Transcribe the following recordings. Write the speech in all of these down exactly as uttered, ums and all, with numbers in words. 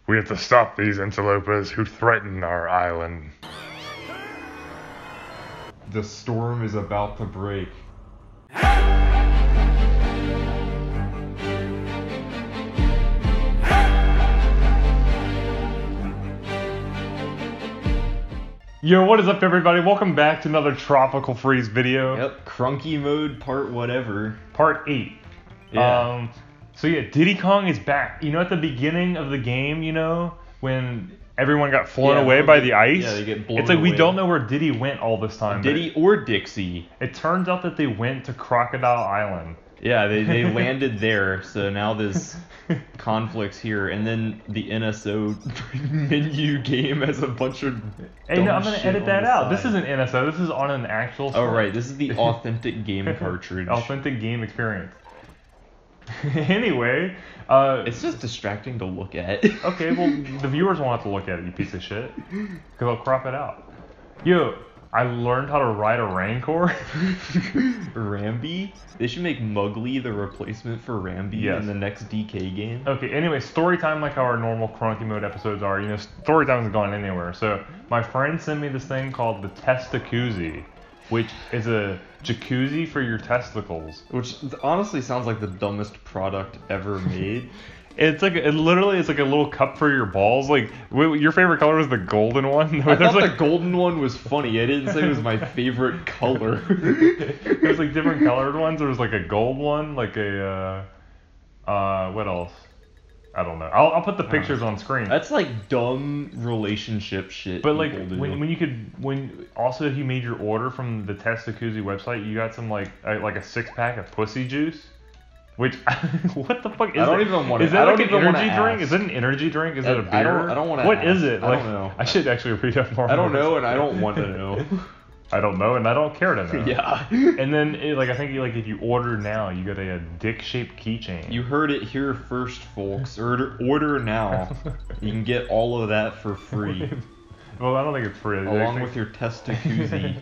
We have to stop these interlopers who threaten our island. The storm is about to break. Yo, what is up, everybody? Welcome back to another Tropical Freeze video. Yep, Cranky mode part whatever. Part eight. Yeah. Um, so yeah, Diddy Kong is back. You know, at the beginning of the game, you know, when everyone got flown Yeah, away they by get- the ice? yeah, they get blown It's like we away. don't know where Diddy went all this time. but Diddy or Dixie. It turns out that they went to Crocodile Island. Yeah, they, they landed there, so now there's conflicts here, and then the N S O menu game has a bunch of. Hey, no, dumb I'm gonna shit edit on that the out. This side. isn't N S O. This is on an actual. Oh right, this is the authentic game cartridge. Authentic game experience. Anyway, uh, It's just distracting to look at. okay. Well, the viewers won't have to look at it, you piece of shit, because I'll crop it out. Yo, I learned how to ride a Rancor. Rambi? They should make Mugly the replacement for Rambi Yes. in the next D K game. Okay, anyway, story time like how our normal Cranky Mode episodes are. You know, story time isn't going anywhere. So, my friend sent me this thing called the Testacuzzi, which is a jacuzzi for your testicles. Which honestly sounds like the dumbest product ever made. It's like, it literally is like a little cup for your balls. Like, wait, your favorite color was the golden one? I There's thought like, the golden one was funny. I didn't say it was my favorite color. There's like different colored ones. There was like a gold one, like a, uh, uh, what else? I don't know. I'll, I'll put the pictures on screen. That's like dumb relationship shit. But like people do. when, when you could when also if you made your order from the Testacuzzi website, you got some like a, like a six pack of pussy juice. Which what the fuck is I don't it? even wanna- Is that I like don't an even wanna energy drink? ask. Is it an energy drink? Is I- it a beer? I don't- I don't wanna What ask. is it? I Like, don't know. I should actually read up more. I don't on know, this. and I don't want to know. I don't know, and I don't care to know. Yeah. And then it, like I think like if you order now, you get a, a dick-shaped keychain. You heard it here first, folks. Order, order now. You can get all of that for free, Well, I don't think it's free. along with your Testacuzzi.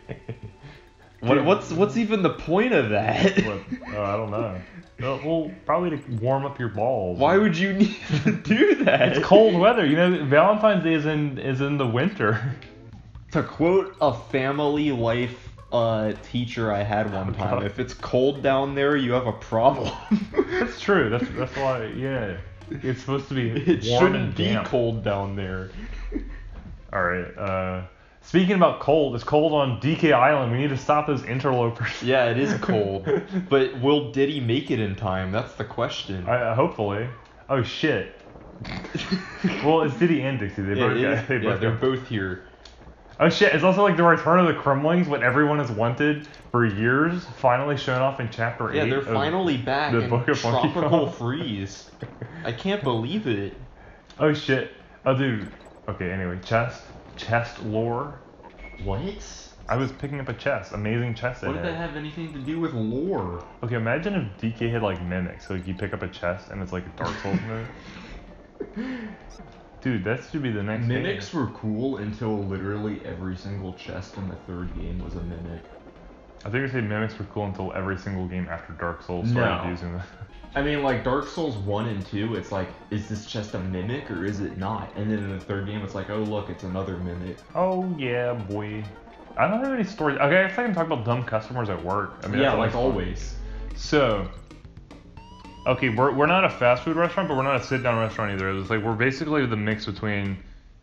What, what's what's even the point of that? What? Oh, I don't know. Well, well, probably to warm up your balls. Why would you need to do that? It's cold weather. You know, Valentine's Day is in is in the winter. To quote a family life uh, teacher I had one time, if it's cold down there, you have a problem. That's true. That's that's why. Yeah, it's supposed to be It warm shouldn't and be damp. cold down there. All right. Uh, speaking about cold, it's cold on D K Island. We need to stop those interlopers. Yeah, it is cold. But will Diddy make it in time? That's the question. I, uh, hopefully. Oh shit. Well, it's Diddy and Dixie. They Yeah, both it got. is- They yeah, both they're got- both here. Oh shit, it's also like the return of the Kremlings, what everyone has wanted for years, finally shown off in chapter eight. Yeah, they're of finally back the in Book of Funky tropical Kong. freeze. I can't believe it. Oh shit. Oh dude. Okay, anyway, chest. Chest lore. What? I was picking up a chest. Amazing chest What in did it. that have anything to do with lore? Okay, imagine if D K had like mimics. So like you pick up a chest and it's like a Dark Souls move. Dude, that should be the next Mimics game. were cool until literally every single chest in the third game was a mimic. I think you say mimics were cool until every single game after Dark Souls started No. using them. I mean, like Dark Souls one and two, it's like, is this chest a mimic or is it not? And then in the third game, it's like, oh look, it's another mimic. Oh yeah, boy. I don't have any stories. Okay, I guess I can talk about dumb customers at work. I mean, Yeah, that's like fun. always. So, okay, we're we're not a fast food restaurant, but we're not a sit down restaurant either. It's like we're basically the mix between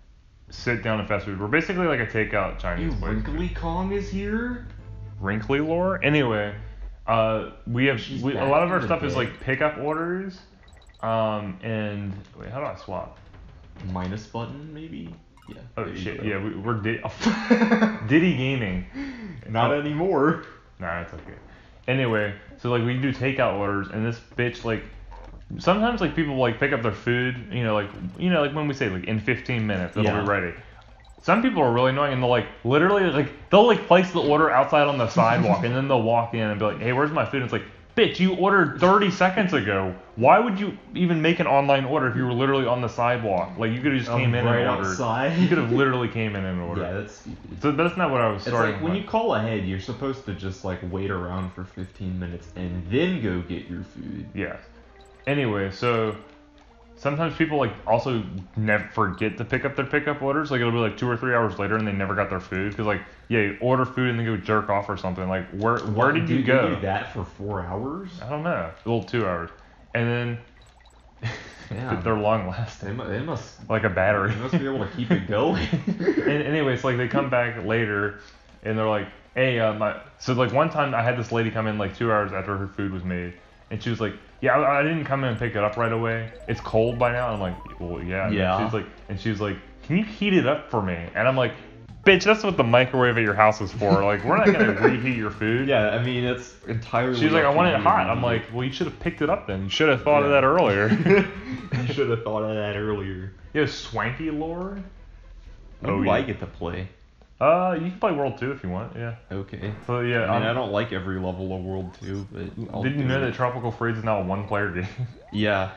sit down and fast food. We're basically like a takeout Chinese You place. Wrinkly Kong is here? Wrinkly lore. Anyway, uh, we have She's we, a back lot of in our the stuff is day. like pickup orders. Um, and wait, how do I swap? Minus button, maybe? Yeah. Oh there you shit, go. yeah, we, we're Diddy, Diddy Gaming. Not Oh. anymore. Nah, it's okay. Anyway, so like we do takeout orders, and this bitch like sometimes like people like pick up their food, you know, like you know, like when we say like in fifteen minutes it'll Yeah. be ready. Some people are really annoying, and they'll like literally like they'll like place the order outside on the sidewalk, and then they'll walk in and be like, "Hey, where's my food?" And it's like, "Bitch, you ordered thirty seconds ago. Why would you even make an online order if you were literally on the sidewalk? Like you could have just Um, came in right and ordered. outside. You could have literally came in and ordered. Yeah, that's stupid. So that's not what I was It's starting like when with. you call ahead, you're supposed to just like wait around for fifteen minutes and then go get your food. Yes. Anyway, so sometimes people like also never forget to pick up their pickup orders. Like it'll be like two or three hours later and they never got their food because like yeah, you order food and then go jerk off or something. Like where where Well, did do you go? They do that for four hours? I don't know. Well, two hours, and then Yeah. they're long They, lasting, mu- they must. like a battery. They must be able to keep it going. And anyways, like they come back later and they're like, hey, uh, my so like one time I had this lady come in like two hours after her food was made, and she was like, yeah, I, I didn't come in and pick it up right away. It's cold by now. And I'm like, well, yeah. And Yeah. She's like, and she was like, can you heat it up for me? And I'm like, bitch, that's what the microwave at your house is for. Like, we're not gonna reheat your food. Yeah, I mean it's entirely. She's like, up I want to it you, hot. man. I'm like, well, you should have picked it up then. You should have thought of Yeah. that earlier. You should have thought of that earlier. You know, Swanky Lord. What Oh, do yeah. I get to play? Uh, you can play World two if you want. Yeah. Okay. So yeah. I mean, um, I don't like every level of World two, but I'll Did you do know it. that Tropical Freeze is now a one-player game? Yeah.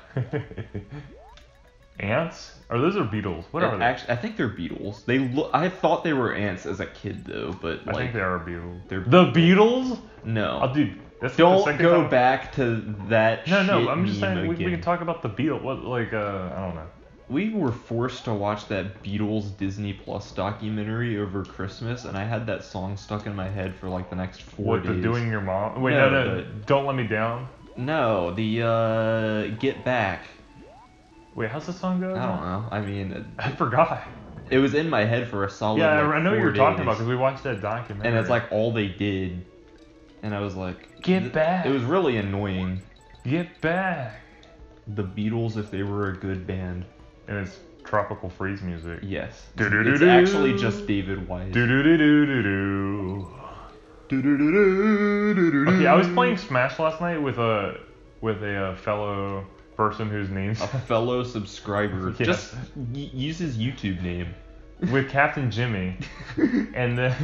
Ants? Or those are beetles? What are they? Actually, I think they're beetles. They look. I thought they were ants as a kid though, but I like think they are beetles. they're The Beatles? no. Oh, dude, that's the Don't second go time- back to that. No, no, shit I'm just meme saying we, we again. can talk about the Beatles. What, like, uh, I don't know. We were forced to watch that Beatles Disney Plus documentary over Christmas, and I had that song stuck in my head for like the next four What, days. the Doing Your Mom? Wait, no, No, no, the- Don't Let Me Down? No, the uh, Get Back. Wait, how's the song go? I don't know. I mean, I forgot. it was in my head for a solid. Yeah, like, I know what four you're talking days. about because we watched that documentary. And it's like all they did, and I was like, Get th- back. It was really annoying. Get back. The Beatles, if they were a good band. And it's Tropical Freeze music. Yes. Do-do-do-do. It's actually just David Wise. Do do do do do do. Do-do-do-do-do-do-do. Okay, I was playing Smash last night with a with a uh, fellow person whose name's A fellow subscriber. Yes. Just y- use his YouTube name. with Captain Jimmy, and then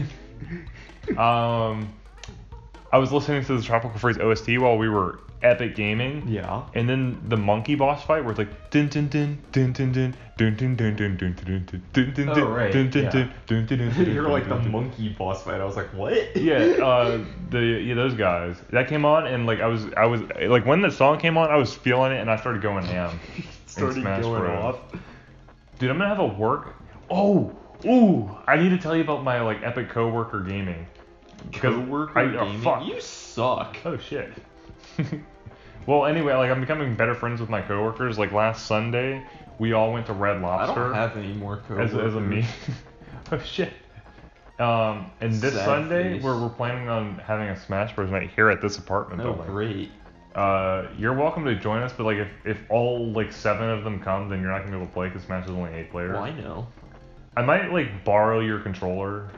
um, I was listening to the Tropical Freeze O S T while we were epic gaming. Yeah. And then the monkey boss fight where it's like dun dun dun dun dun dun dun dun dun dun dun dun dun dun Oh, right, dun dun yeah. dun dun dun dun. You're like the dun, dun. monkey boss fight. I was like, what? Yeah, uh, the yeah those guys that came on and like I was I was like when the song came on I was feeling it and I started going ham. in Started Smash going Bros. off. Dude, I'm gonna have a work. Oh, ooh! I need to tell you about my like epic coworker gaming. Because Coworker I- oh, gaming? fuck. You suck. Oh shit. Well, anyway, like I'm becoming better friends with my coworkers. Like last Sunday, we all went to Red I Lobster. don't have any more as, coworkers. as a me. Oh shit. Um, and this Sad Sunday face. we're we're planning on having a Smash Bros night here at this apartment Oh, building. great. Uh, you're welcome to join us, but like if, if all like seven of them come, then you're not gonna be able to play because Smash is only eight players. Well, I know. I might like borrow your controller.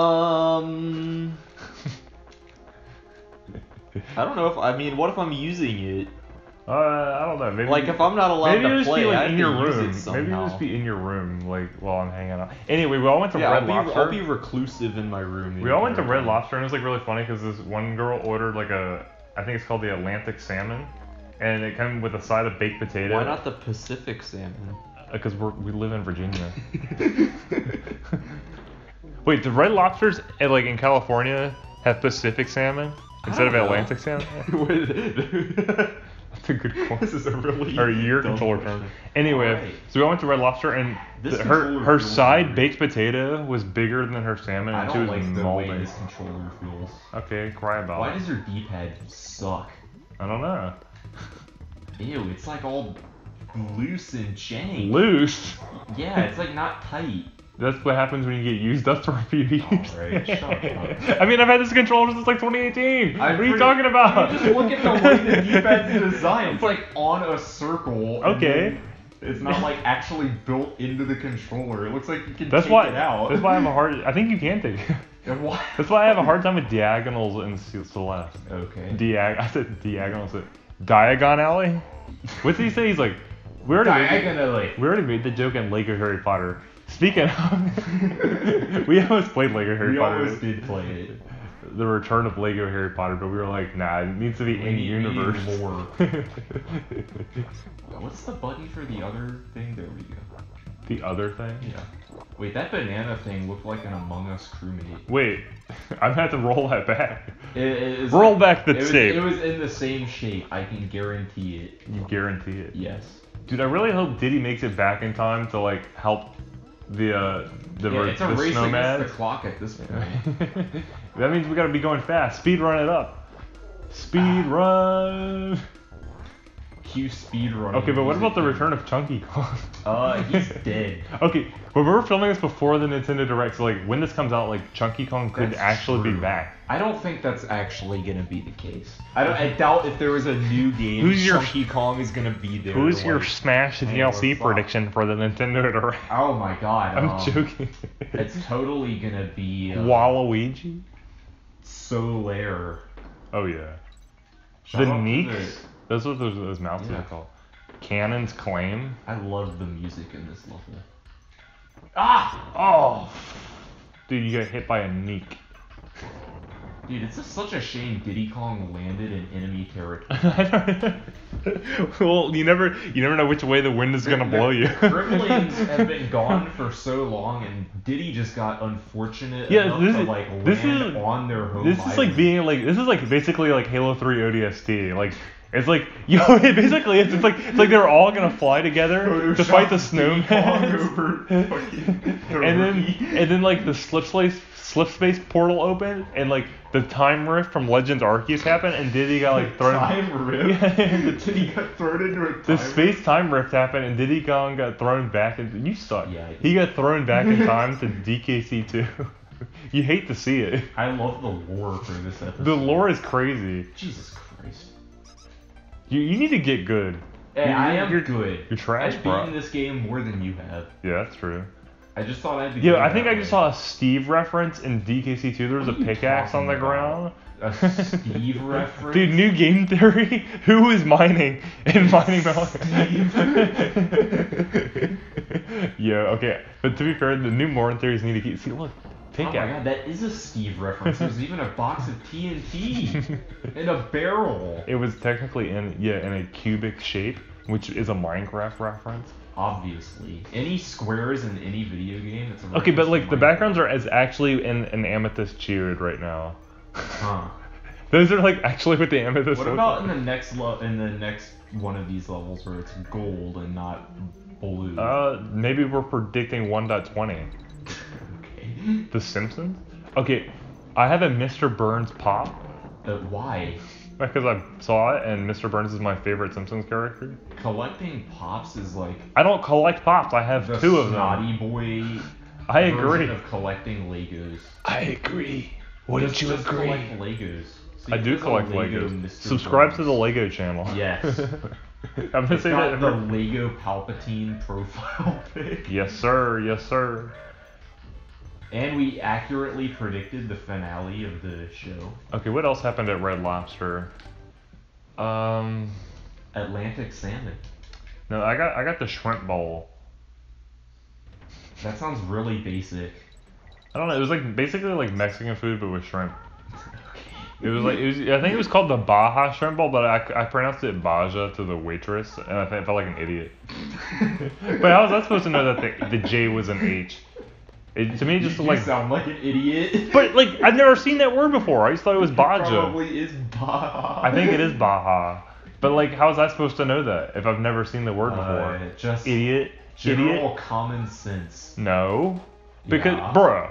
Um, I don't know if I mean, what if I'm using it? Uh, I don't know. Maybe Like if I'm not allowed maybe to you just play, be I like have in to your use room. it somehow. Maybe you just be in your room like while I'm hanging out. Anyway, we all went to yeah, Red I'll be, Lobster. I'll be reclusive in my room. the We all went to entire Red time. Lobster and it was like really funny because this one girl ordered like a, I think it's called the Atlantic salmon, and it came with a side of baked potato. Why not the Pacific salmon? Because we're we live in Virginia. Wait, the Red Lobsters eh, like in California have Pacific salmon instead of don't know. Atlantic salmon? That's a good point. This is a really Or your dumb controller question. term. Anyway, Alright. so we went to Red Lobster and This the- her controller her feels side weird. baked potato was bigger than her salmon I and she don't was like the way molding. this controller feels. Okay, cry about Why it. does your D-pad suck? I don't know. Ew, it's like all loose and jank. Loose. Yeah, it's like not tight. That's what happens when you get used up for a few years. Alright, shut up. I mean, I've had this controller since like twenty eighteen. I'm what are you pretty- talking about? You just look at the way the D-pad's designed. It's like on a circle. and Okay. then It's not like actually built into the controller. It looks like you can That's take why. it out. That's why I have a hard. I think you can take it. And why? That's why I have a hard time with diagonals in C- Celeste. Okay. Diag. I said diagonals. Diagon Alley. What's he say? He's like, we already made, Diagonally. we already made the joke in Lego Harry Potter. Speaking of, we almost played Lego Harry We Potter. almost did play it. The Return of Lego Harry Potter, but we were like, nah, it needs to be We in need- we need universe. more. What's the button for the other thing? There we go. The other thing? Yeah. Wait, that banana thing looked like an Among Us crewmate. Wait, I'm gonna have to roll that back. It, it is Roll like- back the it was, tape. It was in the same shape. I can guarantee it. You guarantee it. Yes. Dude, I really hope Diddy makes it back in time to like help the uh the, Yeah, it's a the race snowman. against the clock at this point. That means we gotta be going fast. Speed run it up. Speed run. Cue speed running. Okay, but what about the music. return of Chunky Kong? Uh, he's dead. Okay, but we're filming this before the Nintendo Direct, so like when this comes out, like Chunky Kong could That's actually true. be back. I don't think that's actually gonna be the case. I don't. I doubt if there was a new game, Who's your- Chunky Kong is gonna be there. Who's your like, Smash hey, D L C what's up? prediction for the Nintendo Direct? Oh my god. I'm um, joking. It's totally gonna be uh, Waluigi? Solaire. Oh yeah. Shout the out to Neeks? the- Those are those, those mouses Yeah. are called. Cannon's Claim? I love the music in this level. Ah! Oh! Dude, you got hit by a Neek. Dude, it's just such a shame Diddy Kong landed in enemy territory. Well, you never you never know which way the wind is gonna blow you. Gremlins have been gone for so long, and Diddy just got unfortunate Yeah, enough this to is- like land this is- on their home This is like island. being like this is like basically like Halo three O D S T. Like it's like yo, it basically it's, it's like it's like they're all gonna fly together to fight the Diddy Kong snowman. over fucking and then Turkey. and then like the slip space slip space portal opened and like the time rift from Legends Arceus happened and Diddy got like thrown. Time rift? Yeah, the, Diddy got thrown into a time the rift? space time rift happened and Diddy Kong got thrown back into you suck. Yeah, I did. He got thrown back in time to D K C two. You hate to see it. I love the lore for this episode. The lore is crazy. Jesus Christ. You you need to get good. Hey, You- I am you're, good. You're trash, I've bro. beaten this game more than you have. Yeah, that's true. I just thought I'd be Yeah, good I think that I just way. saw a Steve reference in D K C two. There was a What are you pickaxe on the talking ground. A Steve reference? Dude, new game theory. Who is mining in mining Steve. Yeah, okay. But to be fair, the new Morin theories need to keep. See, look, Oh my pickaxe. god, that is a Steve reference. There's even a box of T N T in a barrel. It was technically in yeah in a cubic shape, which is a Minecraft reference. Obviously, any squares in any video game, it's a Okay, but reference like to the Minecraft. backgrounds are as actually in an amethyst geode right now. Huh. Those are like actually what the amethyst. What look about in like. the next lo- in the next one of these levels where it's gold and not blue? Uh, maybe we're predicting one point twenty. Okay. The Simpsons? Okay, I have a Mister Burns pop Uh, why? because I saw it, and Mister Burns is my favorite Simpsons character. Collecting pops is like I don't collect pops. I have the two of them. snotty boy I version agree. of collecting Legos. I agree. Just- just collect Legos. See, I do there's a collect Lego Legos. Mister Subscribe Burns. to the Lego channel. Yes. I'm gonna It's say got that. the every- Lego Palpatine profile pic. Yes, sir. Yes, sir. And we accurately predicted the finale of the show. Okay, what else happened at Red Lobster? Um, Atlantic salmon. no, I got I got the shrimp bowl. That sounds really basic. I don't know. It was like basically like Mexican food, but with shrimp. It was like it was. I think it was called the Baja shrimp bowl, but I, I pronounced it Baja to the waitress, and I, think I felt like an idiot. But how was I supposed to know that the, the J was an H? It, to me, it just you, like. you sound like an idiot. But like I've never seen that word before. I just thought it was Baja. Probably is Baja. I think it is Baja. But like, how was I supposed to know that if I've never seen the word before? Uh, just Idiot. general Idiot. common sense. No. Because, Yeah. bruh.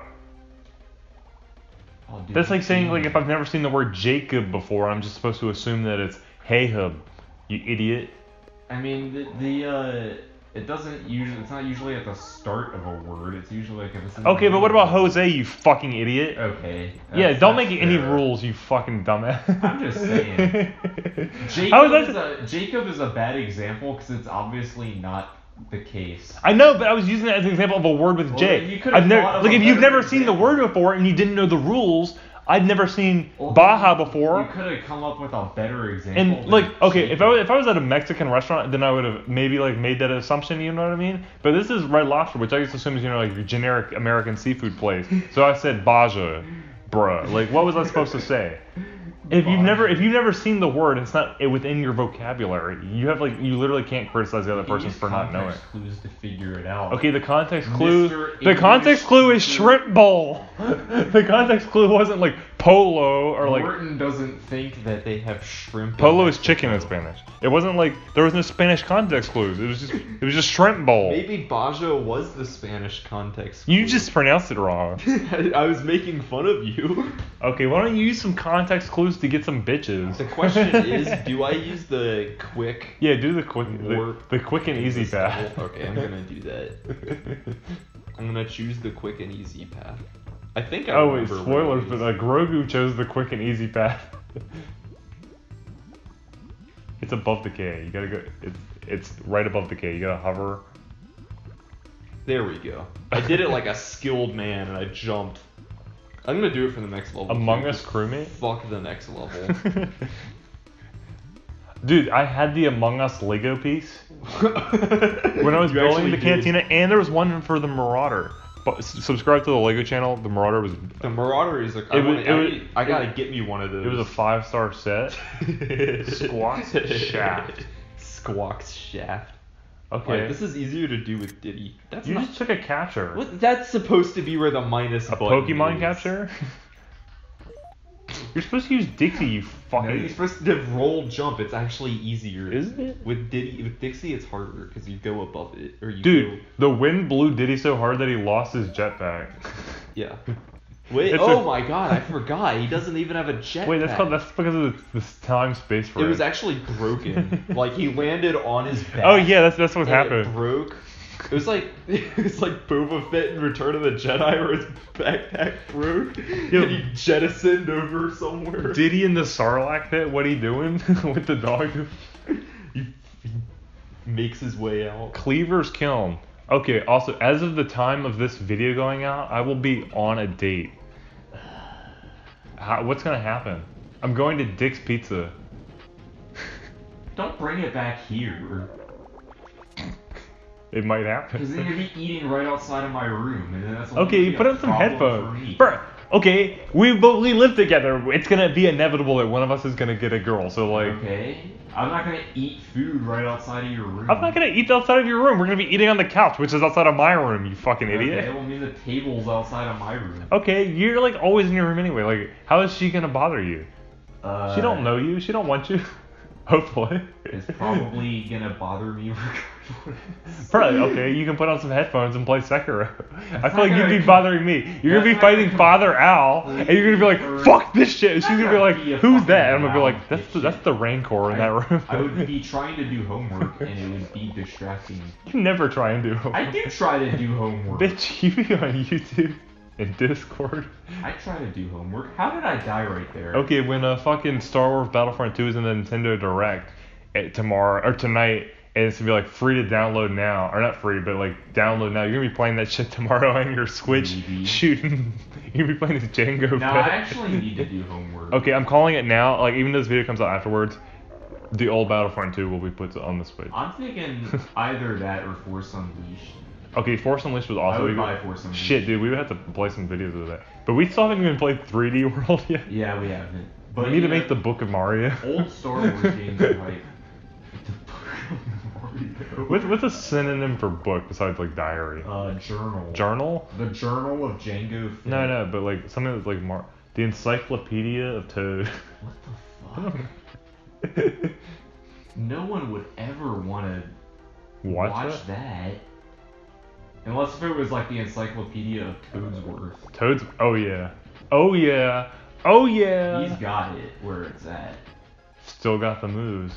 Oh, dude, That's like saying like dude. if I've never seen the word Jacob before, I'm just supposed to assume that it's Hayhub. You idiot. I mean, the, the uh, it doesn't usually. It's not usually at the start of a word. It's usually like if it's. In the Okay, but what about middle. Jose? You fucking idiot. Okay. Yeah, that's- don't that's make any fair. rules, you fucking dumbass. I'm just saying. Jacob, How is is that? a, Jacob is a bad example because it's obviously not the case. I know, but I was using that as an example of a word with Well, J. then you could've I've never, thought of like, a if you've better never seen the example. word before and you didn't know the rules, I'd never seen Well, Baja you- before. You could have come up with a better example. And than like, okay, if I Jacob. was, if I was at a Mexican restaurant, then I would have maybe like made that assumption. You know what I mean? But this is Red Lobster, which I just assume is you know like your generic American seafood place. So I said Baja, bruh. Like, what was I supposed to say? If you've never if you've never seen the word, it's not within your vocabulary. You have like you literally can't criticize the other You person use for not knowing. context clues to figure it out. Okay, the context clue. Mister The context English clue is teacher. shrimp bowl. The context clue wasn't like polo or like Morton doesn't think that they have shrimp. polo is chicken in Spanish. It wasn't like there was no Spanish context clues. It was just it was just shrimp bowl. Maybe Bajo was the Spanish context. You clue. just pronounced it wrong. I, I was making fun of you. Okay, why don't you use some context clues to get some bitches? The question is, do I use the quick? Yeah, do the quick the, Warp the quick and easy this path. level? Okay, I'm gonna do that. I'm gonna choose the quick and easy path. I think I Oh wait, remember spoilers, what but it is. uh, Grogu chose the quick and easy path. It's above the K. You gotta go. It's it's right above the K. You gotta hover. There we go. I did it like a skilled man, and I jumped. I'm gonna do it for the next level. Among too. Us crewmate. Fuck the next level. Dude, I had the Among Us Lego piece when I was You building actually the did. cantina, and there was one for the Marauder. But s- subscribe to the Lego channel. The Marauder was The Marauder is a. I, It was- wanna- it was- I, I gotta it- get me one of those. it was a five star set. Squawks shaft. Squawks shaft. Okay, Alright, this is easier to do with Diddy. That's you not. just took a capture. What? That's supposed to be where the minus A button Pokemon is. capture? You're supposed to use Dixie, you No, fucking. you're supposed to roll jump. It's actually easier. Isn't it? With Diddy, with Dixie, it's harder because you go above it, or you Dude, go. the wind blew Diddy so hard that he lost his jetpack. Yeah. Wait. It's oh a- my god, I forgot. He doesn't even have a jetpack. Wait, that's called that's because of the, this time space It frame. was actually broken. Like he landed on his back. Oh yeah, that's that's what and happened. It broke. It was like it was like Boba Fett in Return of the Jedi, where his backpack broke Yo. and he jettisoned over somewhere. Diddy in the Sarlacc pit, what he doing with the dog? He, he makes his way out. Cleaver's kiln. Okay, also, as of the time of this video going out, I will be on a date. How, what's gonna happen? I'm going to Dick's Pizza. Don't bring it back here, It might because then happen. you're be eating right outside of my room, and then that's Okay, you you put on some For headphones. me. Bruh, okay, we both we live together. It's gonna be inevitable that one of us is gonna get a girl. So like, Okay, I'm not gonna eat food right outside of your room. I'm not gonna eat outside of your room. We're gonna be eating on the couch, which is outside of my room. You fucking Okay, idiot. well, I mean the table's outside of my room. Okay, you're like always in your room anyway. Like, how is she gonna bother you? Uh, She don't know you. She don't want you. Hopefully. It's probably gonna bother me regardless. Probably. Okay, you can put on some headphones and play Sekiro. I That's feel like not you'd be gonna- bothering me. You're gonna be that's not fighting gonna Father Al, and you're gonna be like, completely "Fuck this shit." And she's That's gonna be gonna like, be a "Who's fucking that?" And I'm gonna be loud like, "That's the bitch that's shit. the Rancor in that I, room." I would be trying to do homework, and it would be distracting. You never try and do homework. I do try to do homework. Bitch, you be on YouTube and Discord. I try to do homework. How did I die right there? Okay, when uh, fucking Star Wars Battlefront two is in the Nintendo Direct eh, tomorrow or tonight, and it's gonna be like free to download now, or not free, but like download now. You're gonna be playing that shit tomorrow on your Switch, Maybe. shooting. You're gonna be playing this Django. No, Fett. I actually need to do homework. Okay, I'm calling it now. Like even though this video comes out afterwards, the old Battlefront two will be put on the Switch. I'm thinking either that or Force Unleashed. Okay, Force Unleashed was I also. would we- buy Force Unleashed. Shit, dude, we would have to play some videos of that. But we still haven't even played three D World yet. Yeah, we haven't. But we need to you know, make the Book of Mario. old Star Wars games are hype. The Book of Mario. What's what's a synonym for book besides like diary? Uh, journal. Journal? The Journal of Django Fett. No, no, but like something that's like Mar- the Encyclopedia of Toad. What the fuck? No one would ever want to Watch, watch that? that. Unless if it was like the Encyclopedia of Toadsworth. Toads. Oh yeah. Oh yeah. Oh yeah. He's got it where it's at. Still got the moves.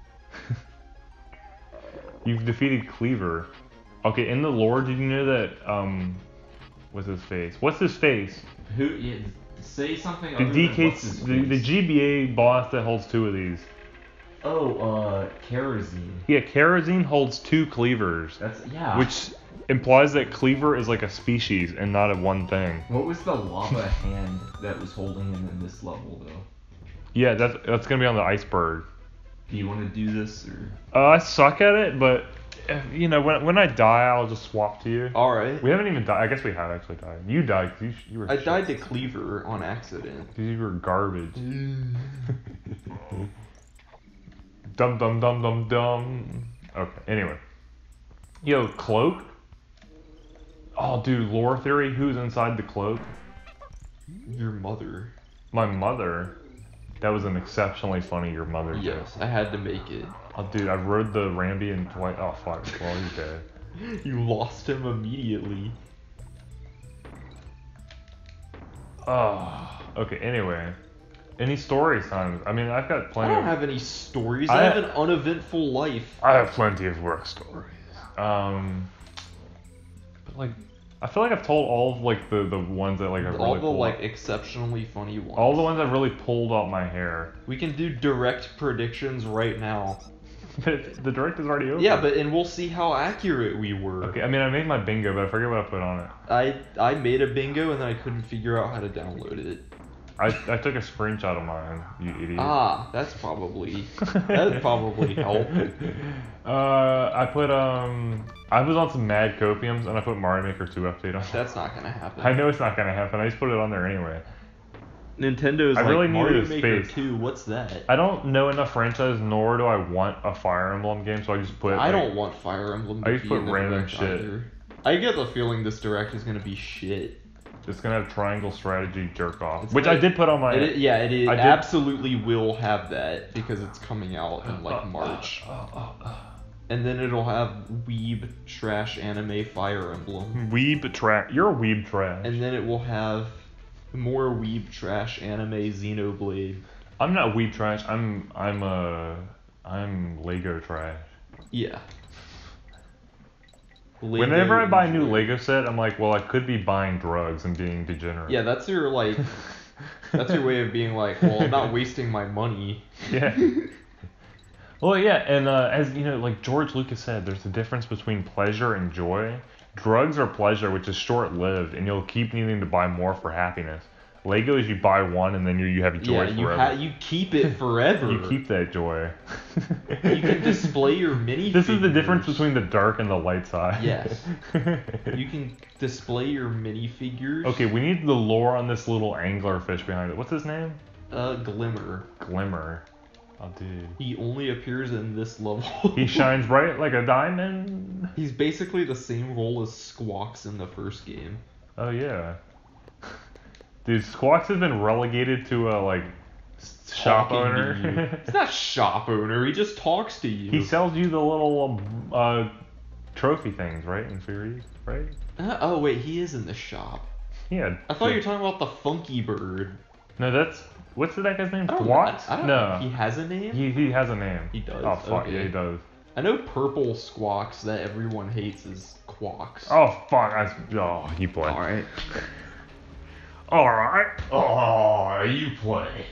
You've defeated Cleaver. Okay, in the lore, did you know that um, what's his face? What's his face? Who is, say something The other D than K, what's his the, the face. G B A boss that holds two of these. Oh, uh, kerosene. Yeah, Kerosene holds two cleavers, That's yeah. which implies that Cleaver is like a species and not a one thing. What was the lava hand that was holding him in this level though? Yeah, that's that's gonna be on the iceberg. Do you want to do this or? Uh, I suck at it, but if, you know, when when I die, I'll just swap to you. Alright. We haven't even died. I guess we have actually died. You died 'cause you, you were. I shit. died to Cleaver on accident. 'Cause you were garbage. Dum dum dum dum dum. Okay. Anyway. Yo, cloak. Oh, dude, lore theory. Who's inside the cloak? Your mother. My mother. That was an exceptionally funny your mother joke. Yes, I had to make it. Oh, dude, I rode the Ramby and Dwight. Oh, fuck. Well, he's dead. You lost him immediately. Oh, okay, anyway. Any story times? I mean, I've got I plenty don't of... have any stories. I- I have an uneventful life. I have plenty of work stories. Um, but, like, I feel like I've told all of, like, the, the ones that, like, I've All really the pulled like out- exceptionally funny ones. All the ones I've really pulled out my hair. We can do direct predictions right now. But the direct is already over. Yeah, but and we'll see how accurate we were. Okay, I mean, I made my bingo, but I forget what I put on it. I I made a bingo and then I couldn't figure out how to download it. I, I took a screenshot of mine, you idiot. Ah, that's probably that'd probably help. Uh, I put, um, I was on some mad copiums, and I put Mario Maker two update on. That's not gonna happen. I know it's not gonna happen, I just put it on there anyway. Nintendo's I like really needed Mario a Maker space. two. What's that? I don't know enough franchise, nor do I want a Fire Emblem game, so I just put. I like, don't want Fire Emblem to I just be put in the random direct shit. either. I get the feeling this direct is gonna be shit. It's gonna have triangle strategy jerk off, It's which gonna- I did put on my. It, i- yeah, it, it I did- absolutely will have that because it's coming out in like March. And then it'll have weeb trash anime Fire Emblem. Weeb trash. You're a weeb trash. And then it will have more weeb trash anime Xenoblade. I'm not weeb trash. I'm I'm uh I'm Lego trash. Yeah. Whenever I buy a new Xenoblade. Lego set, I'm like, well, I could be buying drugs and being degenerate. Yeah, that's your like that's your way of being like, well, I'm not wasting my money. Yeah. Well, yeah, and uh, as you know, like George Lucas said, there's a difference between pleasure and joy. Drugs are pleasure, which is short-lived, and you'll keep needing to buy more for happiness. Lego is you buy one and then you you have joy Yeah, you forever. ha- you keep it forever. You keep that joy. You can display your mini. This is the difference figures. between the dark and the light side. Yes. You can display your minifigures. Okay, we need the lore on this little anglerfish behind it. What's his name? Uh, Glimmer. Glimmer. Oh, dude. He only appears in this level. He shines bright like a diamond. He's basically the same role as Squawks in the first game. Oh, yeah. Dude, Squawks has been relegated to a, like, s- shop Talking to owner. you. He's not shop owner. He just talks to you. He sells you the little uh, trophy things, right? In Furies, right? Uh, oh wait, he is in the shop. Yeah. I thought you were talking about the Funky Bird. No, that's what's that guy's name? I don't Twat? know. I don't no. know. He has a name. He he has a name. He does, Oh fuck, okay. yeah, he does. I know Purple Squawks that everyone hates is Quawks. Oh fuck, I oh he played. All right. All right. Oh, you play.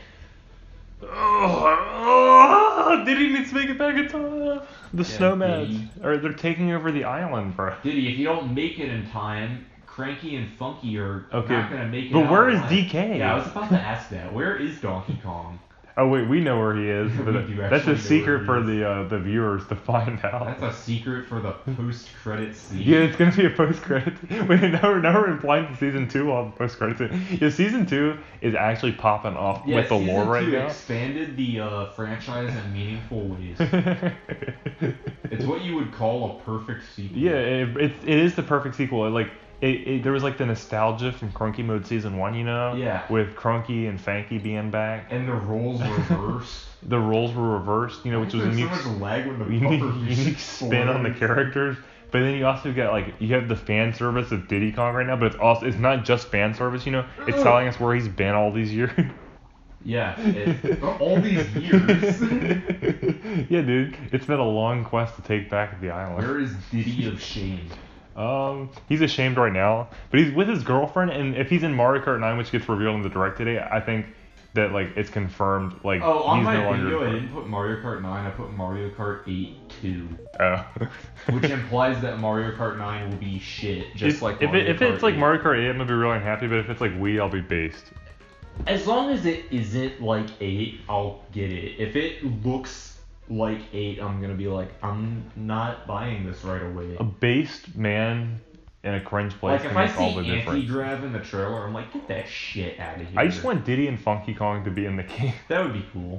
Oh, did he need to make it back in time? The Yeah, snowmen, did he? or they're taking over the island, bro. Diddy, if you don't make it in time, Cranky and Funky are Okay, not gonna make it. but out where is alive. D K? Yeah, I was about to ask that. Where is Donkey Kong? Oh wait, we know where he is, We but do that's actually a know secret where he for is. the uh, the viewers to find out. That's a secret for the post-credit scene. Yeah, it's gonna be a post credit. Wait, now we're now we're implying to season two on post credit. Yeah, season two is actually popping off Yeah, with the season lore right two now. expanded the uh, franchise in meaningful ways. It's what you would call a perfect sequel. Yeah, it, it, it is the perfect sequel. Like it, it, there was like the nostalgia from Cranky Mode season one, you know, Yeah. with Cranky and Fanky being back. And the roles reversed. The roles were reversed, you know, which was a There's so unique, much lag when the unique, bumper unique spin on the characters. But then you also got like you have the fan service of Diddy Kong right now, but it's also it's not just fan service, you know. It's Oh. telling us where he's been all these years. Yeah, it, all these years. Yeah, dude, it's been a long quest to take back the island. Where is Diddy of Shame? Um, he's ashamed right now, but he's with his girlfriend, and if he's in Mario Kart nine, which gets revealed in the direct today, I think that like it's confirmed. Like Oh, on he's my no longer. video, I didn't put Mario Kart nine. I put Mario Kart eight two, Oh. which implies that Mario Kart nine will be shit, just if, like if, Mario it, if Kart it's like eight. Mario Kart eight, I'm gonna be really unhappy. But if it's like Wii, I'll be based. As long as it isn't like eight, I'll get it. If it looks like eight, I'm gonna be like, I'm not buying this right away. A based man in a cringe place Like if can I make all the see difference. anti-grav in the trailer, I'm like, get that shit out of here. I just want Diddy and Funky Kong to be in the game. that would be cool.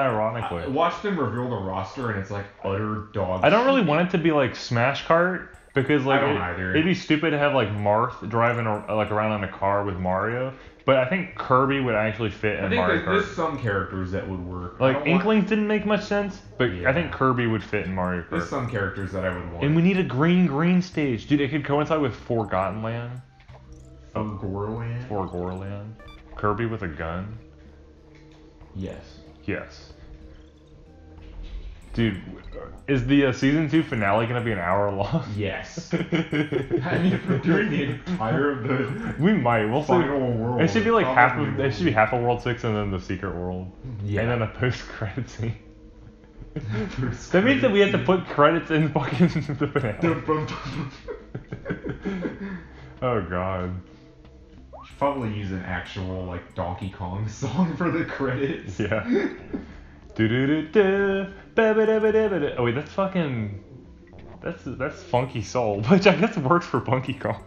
Unironically. I watched them reveal the roster, and it's like utter dog. I don't really shit. want it to be like Smash Kart, Because like I don't it, either. it'd be stupid to have like Marth driving or, like around in a car with Mario, but I think Kirby would actually fit in I think Mario there's, Kart. there's some characters that would work. I Like don't Inklings want, didn't make much sense, but Yeah. I think Kirby would fit in Mario There's Kart. some characters that I would want. And we need a green green stage, dude. It could coincide with Forgotten Land, For Gorland? or Gorland. Kirby with a gun. Yes. Yes. Dude, is the uh, season two finale gonna be an hour long? Yes. I mean, if we're doing the entire of the We might. We'll see. final world. It should be like half of. probably It should be half of World Six and then the Secret World, Yeah. and then a post-credit scene. That means that we have to put credits in fucking the finale. Oh god. Should probably use an actual like Donkey Kong song for the credits. Yeah. Do do do do. Oh wait, that's fucking. That's that's Funky Soul, which I guess works for Donkey Kong.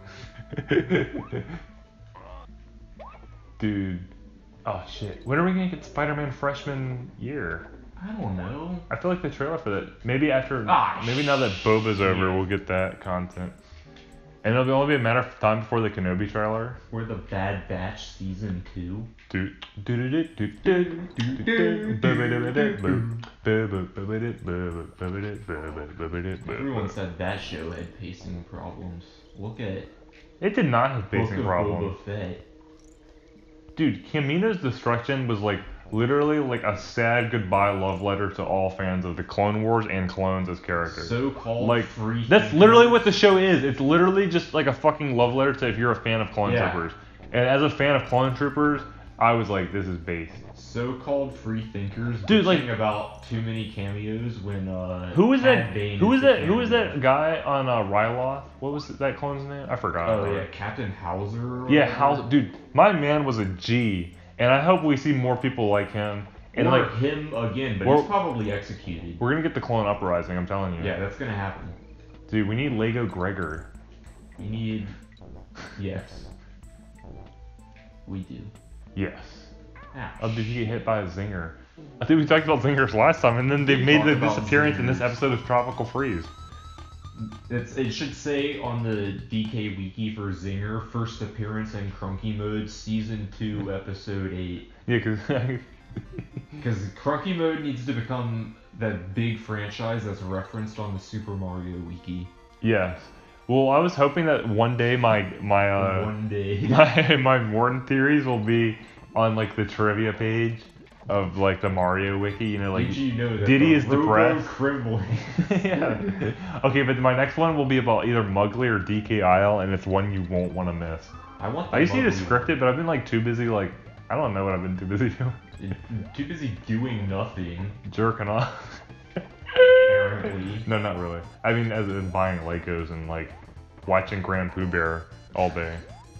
Dude. Oh shit. When are we gonna get Spider-Man freshman year? I don't know. I feel like the trailer for that. Maybe after. Ah, maybe now that Boba's shit. over, we'll get that content. And it'll only be a matter of time before the Kenobi trailer. We're the Bad Batch season two. Do do do do do do Everyone said that show had pacing problems. Look at It did not have Book pacing of problems. Boba Fett. Dude, Kamino's destruction was like literally like a sad goodbye love letter to all fans of the Clone Wars and clones as characters. So-called like free. that's thinkers. literally what the show is. It's literally just like a fucking love letter to if you're a fan of Clone Yeah. Troopers. And as a fan of Clone Troopers, I was like, this is base. So-called free thinkers. Dude, like- bitching about too many cameos when uh. Who was that? Cad Bane Who was is the that? Who was cameo. that guy on uh, Ryloth? What was that clone's name? I forgot. Oh yeah, Captain Hauser. or Yeah, whatever. how, dude, my man was a G, and I hope we see more people like him. And or like, him again, but we're- he's probably executed. we're gonna get the clone uprising. I'm telling you. Yeah, that's gonna happen. Dude, we need Lego Gregor. We need. Yes. We do. Yes. Ah, Oh, did he get hit by a zinger? I think we talked about zingers last time, and then they We made talked the about disappearance in this zingers. episode of Tropical Freeze. It's, it should say on the D K Wiki for Zinger, first appearance in Cranky Mode, Season two, Episode eight. Yeah, because Because Cranky Mode needs to become that big franchise that's referenced on the Super Mario Wiki. yes. Well, I was hoping that one day my my uh One day. my my Morton theories will be on like the trivia page of like the Mario wiki. You know, like Did you know that Diddy the is depressed. Robo-Kremlin- yeah. Okay, but my next one will be about either Mugly or D K Isle, and it's one you won't want to miss. I want. The I used to need to Mugly script it, but I've been like too busy. Like I don't know what I've been too busy doing. one. Too busy doing nothing. Jerking off. Apparently. No, not really. I mean, as in buying Legos and like watching Grand Pooh Bear all day.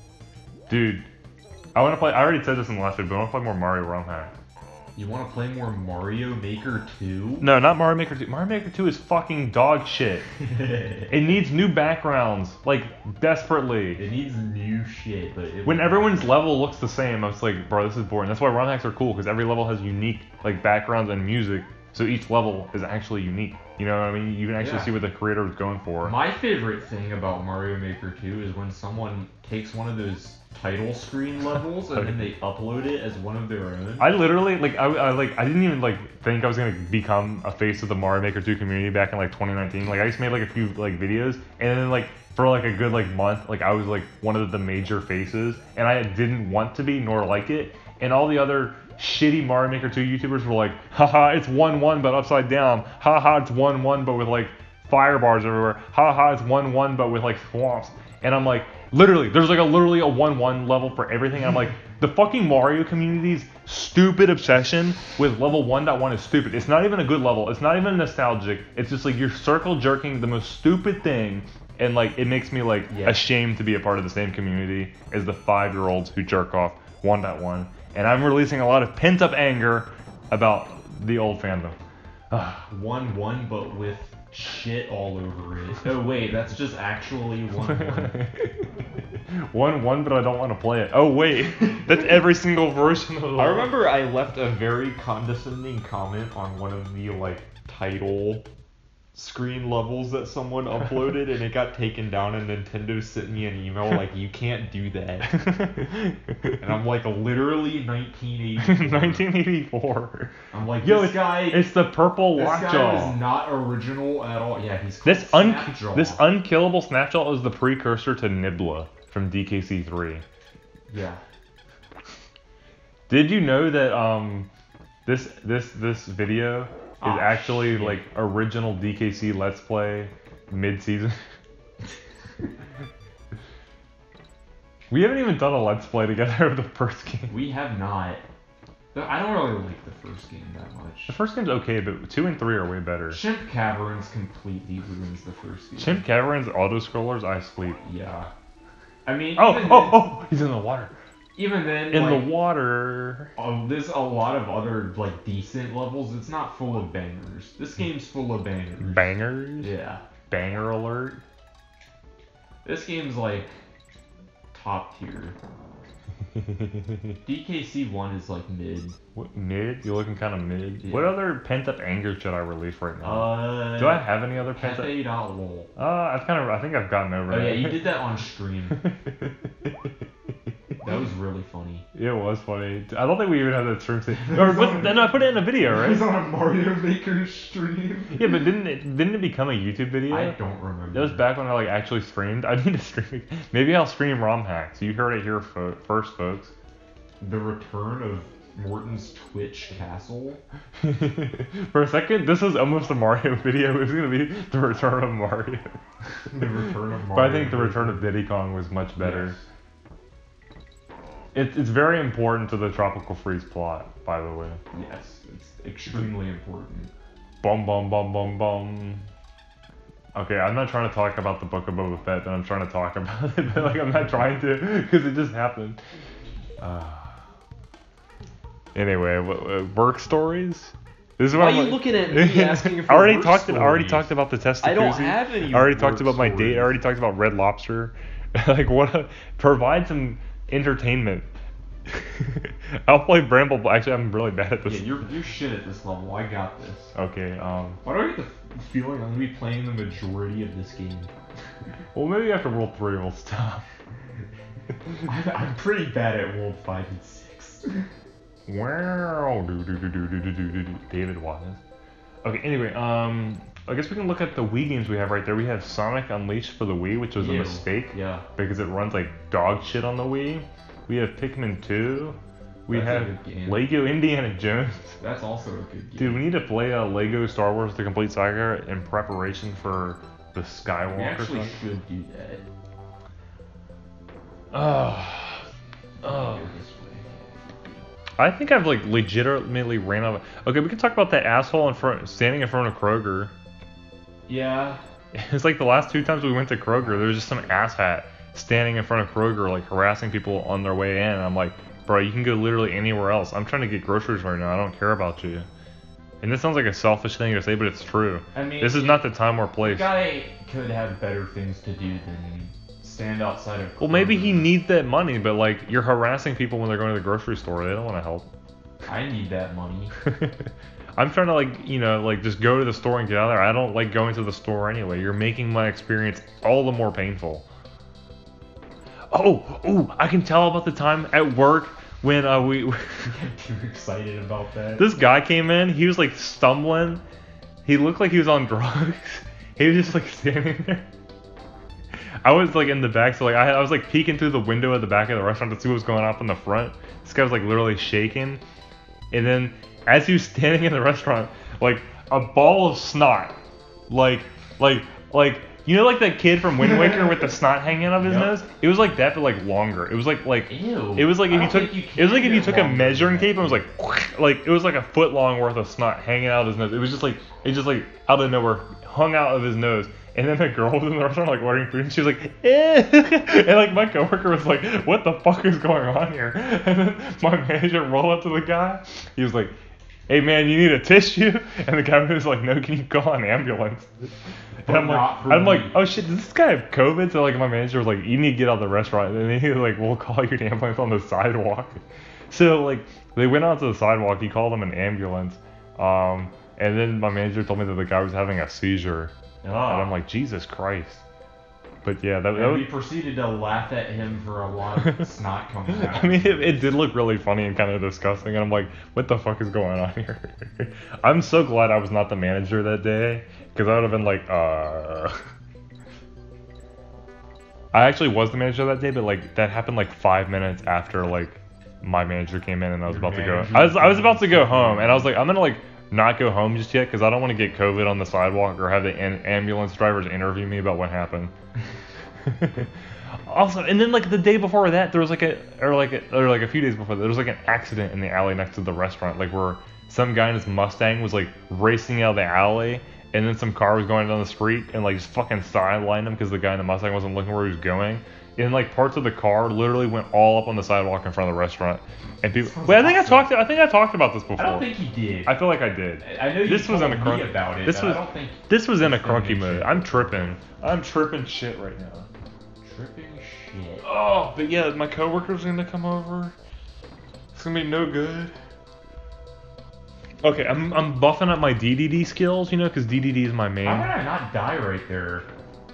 Dude, I want to play. I already said this in the last video, but I want to play more Mario ROM Hack. You want to play more Mario Maker two? No, not Mario Maker two. Mario Maker two is fucking dog shit. It needs new backgrounds, like desperately. It needs new shit, but it When everyone's level looks the same, I was like, bro, this is boring. That's why ROM hacks are cool, because every level has unique like backgrounds and music, so each level is actually unique. You know what I mean? You can actually Yeah. see what the creator was going for. My favorite thing about Mario Maker two is when someone takes one of those title screen levels and then they upload it as one of their own. I literally like I, I like I didn't even like think I was gonna become a face of the Mario Maker two community back in like twenty nineteen. Like I just made like a few like videos, and then like for like a good like month, like I was like one of the major faces, and I didn't want to be nor like it, and all the other shitty Mario Maker two YouTubers were like, haha, it's one one but upside down, haha, it's one one but with like fire bars everywhere, haha, it's one one but with like swamps, and I'm like, literally, there's like a literally a one one level for everything, and I'm like, the fucking Mario community's stupid obsession with level one point one is stupid. It's not even a good level, it's not even nostalgic, it's just like you're circle jerking the most stupid thing, and like it makes me like Yeah. ashamed to be a part of the same community as the five year olds who jerk off one point one. And I'm releasing a lot of pent up anger about the old fandom. one one but with shit all over it. Oh wait, that's just actually one one. one one, but I don't want to play it. Oh wait, that's every single version of the I remember I left a very condescending comment on one of the like title screen levels that someone uploaded and it got taken down, and Nintendo sent me an email like, you can't do that. And I'm like, literally nineteen eighty-four. nineteen eighty-four. I'm like, Yo, this it's, guy. it's the purple This lockjaw. guy was not original at all. Yeah, he's called This un Snapjaw. this unkillable Snapjaw is the precursor to Nibla from D K C three. Yeah. Did you know that um this this this video is Ah, actually shit. like original D K C Let's Play mid-season? We haven't even done a Let's Play together of the first game. We have not. But I don't really like the first game that much. The first game's okay, but two and three are way better. Chimp Caverns completely ruins the first game. Chimp Caverns auto-scrollers, I sleep. Yeah. I mean, Oh, even oh, then, oh! He's in the water. even then, In like, the water. um, there's a lot of other like decent levels. It's not full of bangers. This game's full of bangers. Bangers? Yeah. Banger alert. This game's like top tier. D K C one is like mid. What, mid? You're looking kind of mid. Yeah. What other pent-up anger should I release right now? Uh, Do I have any other pent-up? Cafe.lol. Uh, I've kind of, I think I've gotten over Oh that. yeah, you did that on stream. That was really funny. It was funny. I don't think we even had that stream. Say, or what, no, I put it in a video, It was right? on a Mario Maker stream. Yeah, but didn't it didn't it become a YouTube video? I don't remember. That was back when I like actually streamed. I need to stream. Maybe I'll stream ROM hacks. You heard it here fo- first, folks. The return of Morton's Twitch Castle. For a second, this was almost a Mario video. It was gonna be the return of Mario. The return of Mario. But I think the return of Diddy Kong was much better. Yes. It, it's very important to the Tropical Freeze plot, by the way. Yes, it's extremely important. Bum bum bum bum bum. Okay, I'm not trying to talk about the Book of Boba Fett, but I'm trying to talk about it. Like I'm not trying to, because it just happened. Uh, anyway, what, uh, work stories. This is what Why I'm are you like- looking at me asking if I already work talked. I already stories? talked about the test. I don't jacuzzi. have any I already work talked about my date. stories. I already talked about Red Lobster. Like what? A, provide some entertainment. I'll play Bramble. Actually, I'm really bad at this. Yeah, you're you're shit at this level. I got this. Okay. Um. Why do I get the f- feeling I'm gonna be playing the majority of this game? Well, maybe after World Three we'll stop. I'm, I'm pretty bad at World Five and Six. Wow. Do do do do do do do do. David Wallace. Okay. Anyway. Um. I guess we can look at the Wii games we have right there. We have Sonic Unleashed for the Wii, which was a Ew. mistake Yeah. because it runs like dog shit on the Wii. We have Pikmin two. We That's a have good game. Lego Indiana Jones. That's also a good game. Dude, we need to play a Lego Star Wars: The Complete Saga in preparation for the Skywalker. we actually stuff. should do that. Ugh. Ugh. Go this way. I think I've like legitimately ran out of. Okay, we can talk about that asshole in front, standing in front of Kroger. Yeah. It's like the last two times we went to Kroger, there was just some asshat standing in front of Kroger, like harassing people on their way in. And I'm like, bro, you can go literally anywhere else. I'm trying to get groceries right now. I don't care about you. And this sounds like a selfish thing to say, but it's true. I mean, This is it- not the time or The place. guy could have better things to do than stand outside of. Well, maybe he Kroger. needs that money, but like you're harassing people when they're going to the grocery store. They don't want to help. I need that money. I'm trying to like, you know, like just go to the store and get out of there. I don't like going to the store anyway. You're making my experience all the more painful. Oh, oh, I can tell about the time at work when uh, we I'm too excited about that. this guy came in. He was like stumbling. He looked like he was on drugs. He was just like standing there. I was like in the back, so like I, I was like peeking through the window at the back of the restaurant to see what was going on up in the front. This guy was like literally shaking, and then as he was standing in the restaurant, like a ball of snot, like like like you know like that kid from Wind Waker with the snot hanging out of his Yep. nose. It was like that, but like longer. It was like like Ew. it was like I if you don't took think you it was like can if you get took a longer measuring than tape and was like like it was like a foot long worth of snot hanging out of his nose. It was just like it just like out of nowhere hung out of his nose. And then the girl was in the restaurant like ordering food, and she was like, eh. And like my coworker was like, what the fuck is going on here? And then my manager rolled up to the guy. He was like, hey man, you need a tissue? And the guy was like, no, can you call an ambulance? And I'm not like, for I'm like, me. oh shit, does this guy have COVID? So like my manager was like, you need to get out of the restaurant. And then he was like, we'll call you an ambulance on the sidewalk. So like they went out to the sidewalk. He called them an ambulance. Um, And then my manager told me that the guy was having a seizure. Oh. And I'm like, Jesus Christ. But yeah, that, that And was... we proceeded to laugh at him for a lot of snot coming out. I mean, it, it did look really funny and kind of disgusting, and I'm like, what the fuck is going on here? I'm so glad I was not the manager that day, because I would have been like, uh... I actually was the manager that day, but like, that happened like five minutes after like, my manager came in and I was Your about to go. manager I was, I was came about to go in. home, and I was like, I'm gonna like, not go home just yet, because I don't want to get COVID on the sidewalk or have the an- ambulance drivers interview me about what happened. Also, and then like the day before that, there was like a, or like a, or like a few days before that, there was like an accident in the alley next to the restaurant, like where some guy in his Mustang was like racing out of the alley, and then some car was going down the street and like just fucking sidelined him because the guy in the Mustang wasn't looking where he was going. And like parts of the car literally went all up on the sidewalk in front of the restaurant, and people. Sounds Wait, I think awesome. I talked. I think I talked about this before. I don't think he did. I feel like I did. I know you This was told in a me crunk- about it. this but was- I don't think This was in a it's gonna crunky make mood. shit. I'm tripping. I'm tripping shit right now. tripping shit. Oh, but yeah, my coworker's gonna come over. It's gonna be no good. Okay, I'm I'm buffing up my D D D skills, you know, because D D D is my main. How did I not die right there?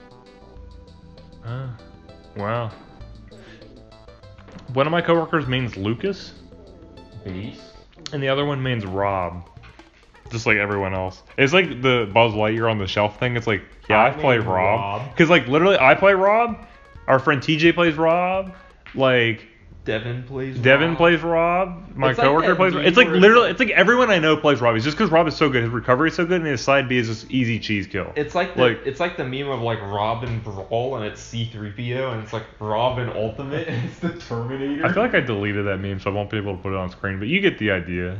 Uh, wow. One of my coworkers means Lucas, Base? and the other one means Rob. Just like everyone else. It's like the Buzz Lightyear on the shelf thing. It's like, yeah, I, I play mean Rob. Rob. Because like literally, I play Rob. Our friend T J plays Rob. Like Devin plays. Devin Rob. plays Rob. My It's like coworker that plays Rob. meme It's like where it's literally, like- it's like everyone I know plays Rob. It's just because Rob is so good. His recovery is so good, and his side B is just easy cheese kill. It's like the, Like- it's like the meme of like Rob and Brawl, and it's C three P O, and it's like Rob and Ultimate. It's the Terminator. I feel like I deleted that meme, so I won't be able to put it on screen. But you get the idea.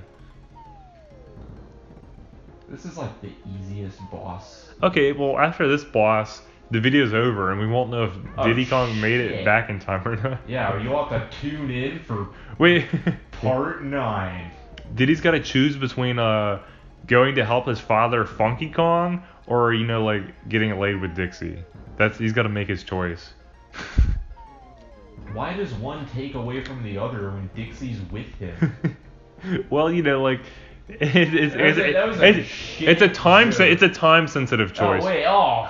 This is like the easiest boss. Okay, well after this boss, the video's over, and we won't know if Oh, Diddy Kong made it shit. back in time or not. Yeah, you'll have to tune in for Wait, part nine. Diddy's got to choose between uh going to help his father Funky Kong or you know like getting laid with Dixie. That's he's got to make his choice. Why does one take away from the other when Dixie's with him? Well, you know like. It, it's, That was it's, a- that was a it's, shit it's a time se- joke. it's a time sensitive choice. Oh wait, oh.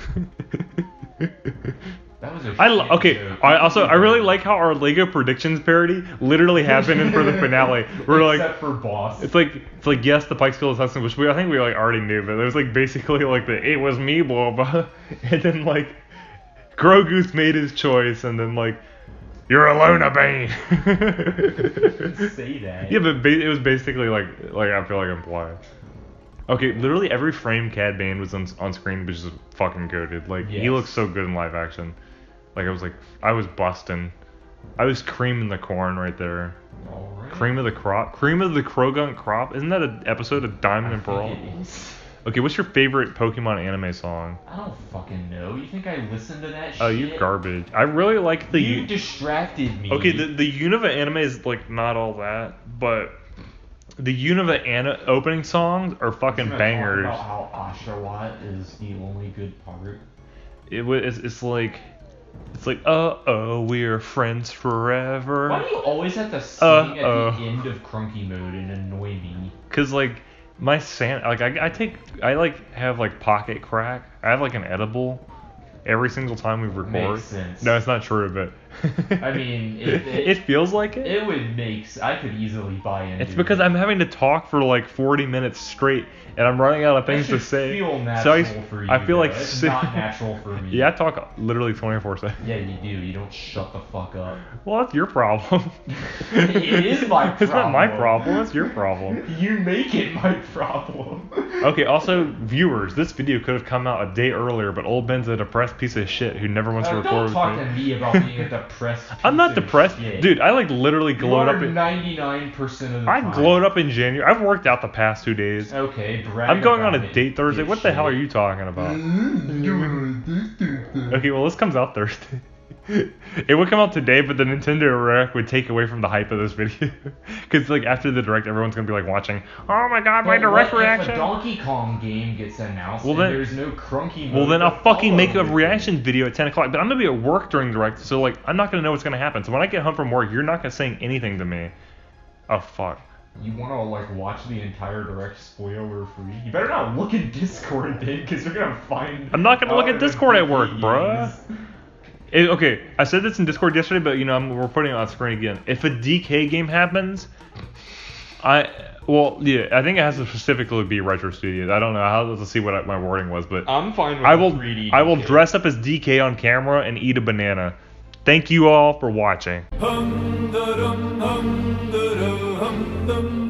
That was a I lo- shit okay. joke. I also I really like how our Lego predictions parody literally happened in for the finale. We're like, Except for boss. it's like it's like yes, the Pikes Kill assassin, which we I think we like already knew, but it was like basically like the it was me, blah blah, and then like Grogu's made his choice, and then like you're alone, Bane. Say that. Yeah, but ba- it was basically like like I feel like implied. Okay, literally every frame Cad Bane was on, on screen was just fucking goated. Like he Yes. looks so good in live action. Like I was like I was busting. I was creaming the corn right there. Alright. Cream of the crop. Cream of the Krogunk crop. Isn't that an episode of Diamond I and Pearl? think it is. Okay, what's your favorite Pokemon anime song? I don't fucking know. You think I listened to that shit? Oh, you're garbage. I really like the. You U- distracted me. okay, the the Unova anime is like not all that, but the Unova ana- opening songs are fucking Talk bangers. about how Oshawott is the only good part. It was. It's, it's like. It's like, uh oh, we're friends forever. Why do you always have to sing Uh, at uh. the end of Crunky Mode and annoy me? Cause like my Santa, like I, I take, I like have like pocket crack. I have like an edible every single time we record. Makes sense. No, it's not true, but I mean, it, it, it, feels like it. it would make. s- I could easily buy into. It's because it. I'm having to talk for like forty minutes straight, and I'm running out of That things to should say. Feel so natural I, for you. I feel like though. It's si- not natural for me. Yeah, I talk literally twenty-four seven. Yeah, you do. You don't shut the fuck up. Well, that's your problem. It is my It's not my problem. problem. It's your problem. You make it my problem. Okay, also, viewers, this video could have come out a day earlier, but old Ben's a depressed piece of shit who never wants to Uh, record don't with talk me. to me about being a depressed. I'm not piece of depressed. shit. Dude, I like literally You glowed are up in... ninety-nine percent of the I time. glowed up in January. I've worked out the past two days. Okay, brag I'm going on about a it, date Thursday. What the hell are dipshit. you talking about? Mm-hmm. Okay, well, this comes out Thursday. It would come out today, but the Nintendo Direct would take away from the hype of this video. Because, like, after the Direct, everyone's going to be, like, watching, oh my god, my But Direct what reaction. If a Donkey Kong game gets announced Well, and then- there's no Crunky Well, mode then to I'll fucking follow make a with it. reaction video at ten o'clock. But I'm going to be at work during Direct, so, like, I'm not going to know what's going to happen. So when I get home from work, you're not going to say anything to me. Oh, fuck. you want to like watch the entire direct spoiler free, you better not look at Discord then, because you're gonna find. I'm not gonna look at out if Discord it's at work, D K bruh. games. It, okay, I said this in Discord yesterday, but you know I'm, we're putting it on screen again. If a D K game happens, I well yeah, I think it has to specifically be Retro Studios. I don't know how to see what I, my wording was, but I'm fine with I will three D I will D K. dress up as D K on camera and eat a banana. Thank you all for watching. Hum da dum hum da dum hum dum